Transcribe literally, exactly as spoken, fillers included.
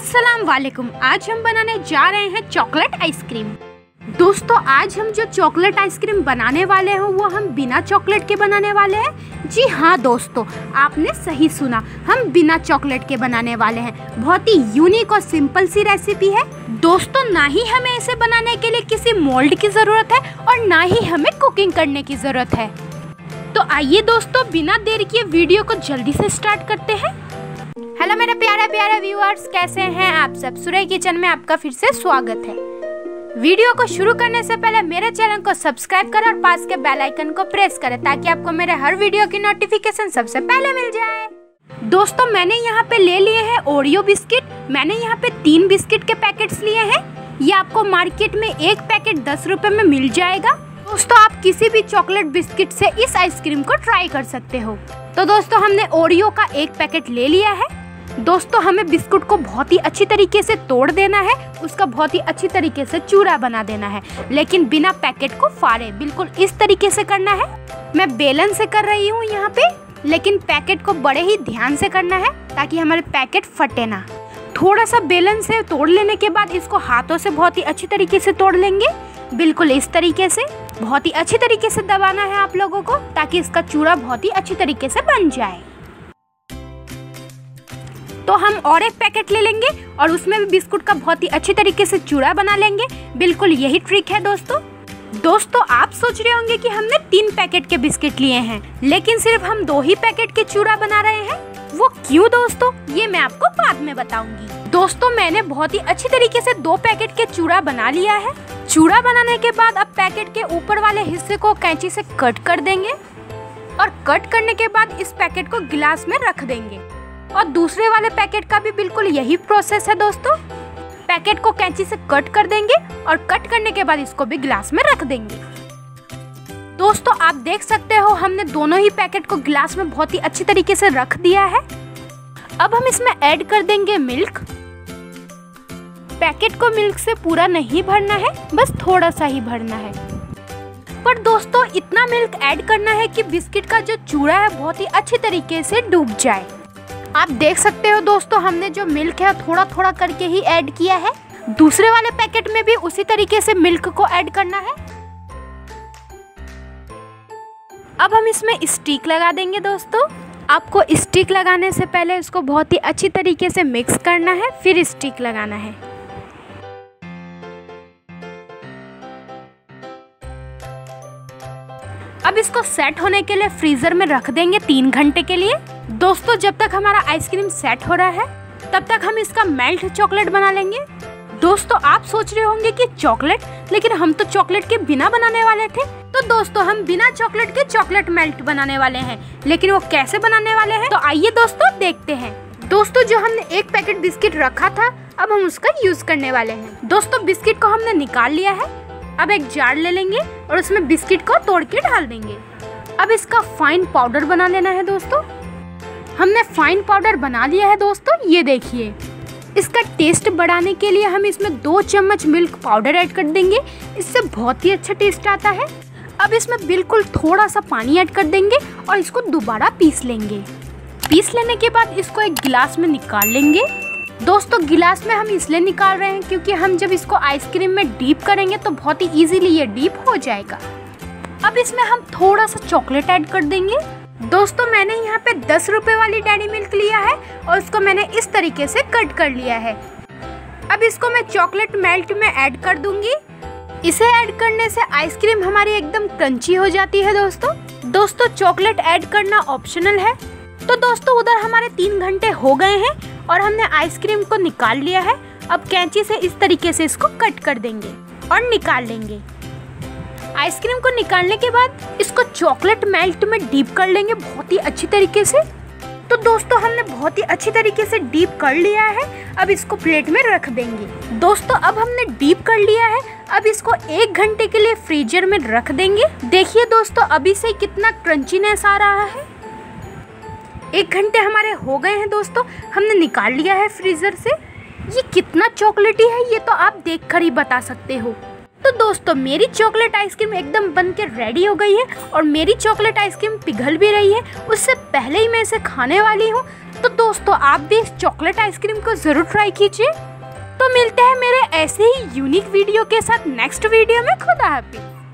अस्सलाम वालेकुम। आज हम बनाने जा रहे हैं चॉकलेट आइसक्रीम। दोस्तों आज हम जो चॉकलेट आइसक्रीम बनाने वाले हैं वो हम बिना चॉकलेट के बनाने वाले हैं। जी हाँ दोस्तों, आपने सही सुना, हम बिना चॉकलेट के बनाने वाले हैं। बहुत ही यूनिक और सिंपल सी रेसिपी है दोस्तों। ना ही हमें इसे बनाने के लिए किसी मोल्ड की ज़रूरत है और ना ही हमें कुकिंग करने की ज़रूरत है। तो आइए दोस्तों बिना देर किए वीडियो को जल्दी से स्टार्ट करते हैं। हेलो मेरे प्यारे प्यारे व्यूअर्स, कैसे हैं आप सब। सुरई किचन में आपका फिर से स्वागत है। वीडियो को शुरू करने से पहले मेरे चैनल को सब्सक्राइब करें और पास के बेल आइकन को प्रेस करें ताकि आपको मेरे हर वीडियो की नोटिफिकेशन सबसे पहले मिल जाए। दोस्तों मैंने यहाँ पे ले लिए हैं ओरियो बिस्किट। मैंने यहाँ पे तीन बिस्किट के पैकेट्स लिए हैं। ये आपको मार्केट में एक पैकेट दस रुपए में मिल जाएगा। दोस्तों आप किसी भी चॉकलेट बिस्किट से इस आइसक्रीम को ट्राई कर सकते हो। तो दोस्तों हमने ओरियो का एक पैकेट ले लिया है। दोस्तों हमें बिस्कुट को बहुत ही अच्छी तरीके से तोड़ देना है, उसका बहुत ही अच्छी तरीके से चूरा बना देना है, लेकिन बिना पैकेट को फाड़े, बिल्कुल इस तरीके से करना है। मैं बेलन से कर रही हूँ यहाँ पे, लेकिन पैकेट को बड़े ही ध्यान से करना है ताकि हमारे पैकेट फटे ना। थोड़ा सा बेलन से तोड़ लेने के बाद इसको हाथों से बहुत ही अच्छी तरीके से तोड़ लेंगे, बिल्कुल इस तरीके से। बहुत ही अच्छी तरीके से दबाना है आप लोगों को ताकि इसका चूरा बहुत ही अच्छी तरीके से बन जाए। तो हम और एक पैकेट ले लेंगे और उसमें भी बिस्कुट का बहुत ही अच्छी तरीके से चूरा बना लेंगे। बिल्कुल यही ट्रिक है दोस्तों। दोस्तों आप सोच रहे होंगे कि हमने तीन पैकेट के बिस्किट लिए हैं, लेकिन सिर्फ हम दो ही पैकेट के चूरा बना रहे हैं। वो क्यों दोस्तों, ये मैं आपको बाद में बताऊंगी। दोस्तों मैंने बहुत ही अच्छी तरीके से दो पैकेट के चूरा बना लिया है। चूरा बनाने के बाद अब पैकेट के ऊपर वाले हिस्से को कैंची से कट कर देंगे और कट करने के बाद इस पैकेट को गिलास में रख देंगे। और दूसरे वाले पैकेट का भी बिल्कुल यही प्रोसेस है दोस्तों। पैकेट को कैंची से कट कर देंगे और कट करने के बाद इसको भी गिलास में रख देंगे। दोस्तों आप देख सकते हो हमने दोनों ही पैकेट को गिलास में बहुत ही अच्छी तरीके से रख दिया है। अब हम इसमें ऐड कर देंगे मिल्क। पैकेट को मिल्क से पूरा नहीं भरना है, बस थोड़ा सा ही भरना है। पर दोस्तों इतना मिल्क ऐड करना है कि बिस्किट का जो चूरा है बहुत ही अच्छी तरीके से डूब जाए। आप देख सकते हो दोस्तों हमने जो मिल्क है थोड़ा थोड़ा करके ही ऐड किया है। दूसरे वाले पैकेट में भी उसी तरीके से मिल्क को ऐड करना है। अब हम इसमें स्टिक लगा देंगे दोस्तों। आपको स्टिक लगाने से पहले इसको बहुत ही अच्छी तरीके से मिक्स करना है, फिर स्टिक लगाना है। अब इसको सेट होने के लिए फ्रीजर में रख देंगे तीन घंटे के लिए। दोस्तों जब तक हमारा आइसक्रीम सेट हो रहा है तब तक हम इसका मेल्ट चॉकलेट बना लेंगे। दोस्तों आप सोच रहे होंगे कि चॉकलेट, लेकिन हम तो चॉकलेट के बिना बनाने वाले थे। तो दोस्तों हम बिना चॉकलेट के चॉकलेट मेल्ट बनाने वाले हैं, लेकिन वो कैसे बनाने वाले हैं तो आइए दोस्तों देखते हैं। दोस्तों जो हमने एक पैकेट बिस्किट रखा था अब हम उसका यूज करने वाले हैं। दोस्तों बिस्किट को हमने निकाल लिया है। अब एक जार ले लेंगे और उसमें बिस्किट को तोड़ के डाल देंगे। अब इसका फाइन पाउडर बना लेना है दोस्तों। हमने फाइन पाउडर बना लिया है दोस्तों, ये देखिए। इसका टेस्ट बढ़ाने के लिए हम इसमें दो चम्मच मिल्क पाउडर ऐड कर देंगे, इससे बहुत ही अच्छा टेस्ट आता है। अब इसमें बिल्कुल थोड़ा सा पानी ऐड कर देंगे और इसको दोबारा पीस लेंगे। पीस लेने के बाद इसको एक गिलास में निकाल लेंगे। दोस्तों गिलास में हम इसलिए निकाल रहे हैं क्योंकि हम जब इसको आइसक्रीम में डीप करेंगे तो बहुत ही इजीली ये डीप हो जाएगा। अब इसमें हम थोड़ा सा चॉकलेट ऐड कर देंगे। दोस्तों मैंने यहाँ पे दस रुपए वाली डेयरी मिल्क लिया है और इसको मैंने इस तरीके से कट कर लिया है। अब इसको मैं चॉकलेट मेल्ट में ऐड कर दूंगी। इसे ऐड करने से आइसक्रीम हमारी एकदम क्रंची हो जाती है दोस्तों। दोस्तों चॉकलेट ऐड करना ऑप्शनल है। तो दोस्तों उधर हमारे तीन घंटे हो गए हैं और हमने आइसक्रीम को निकाल लिया है। अब कैंची से इस तरीके से इसको कट कर देंगे और निकाल लेंगे। आइसक्रीम को निकालने के बाद इसको चॉकलेट मेल्ट में डीप कर लेंगे बहुत ही अच्छी तरीके से। तो दोस्तों हमने बहुत ही अच्छी तरीके से डीप कर लिया है। अब इसको प्लेट में रख देंगे। दोस्तों अब हमने डीप कर लिया है। अब इसको एक घंटे के लिए फ्रीजर में रख देंगे। देखिए दोस्तों अभी से कितना क्रंचीनेस आ रहा है। एक घंटे हमारे हो गए हैं दोस्तों, हमने निकाल लिया है फ्रीजर से। ये कितना चॉकलेटी है ये तो आप देखकर ही बता सकते हो। तो दोस्तों मेरी चॉकलेट आइसक्रीम एकदम बन के रेडी हो गई है और मेरी चॉकलेट आइसक्रीम पिघल भी रही है। उससे पहले ही मैं इसे खाने वाली हूँ। तो दोस्तों आप भी इस चॉकलेट आइसक्रीम को जरूर ट्राई कीजिए। तो मिलते हैं मेरे ऐसे ही यूनिक वीडियो के साथ नेक्स्ट वीडियो में। खुदा हाफिज़।